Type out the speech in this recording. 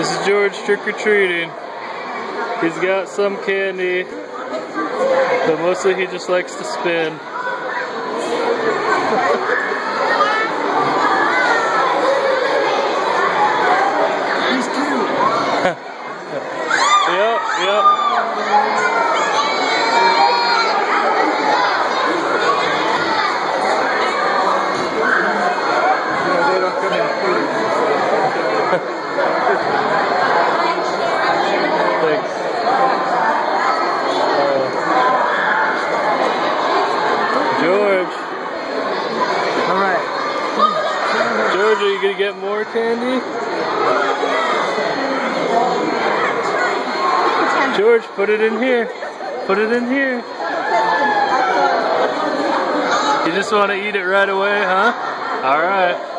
This is George trick-or-treating. He's got some candy, but mostly he just likes to spin. He's cute. Yep. They don't come in food. Thanks. George. Alright. George, are you gonna get more candy? George, put it in here. Put it in here. You just want to eat it right away, huh? Alright.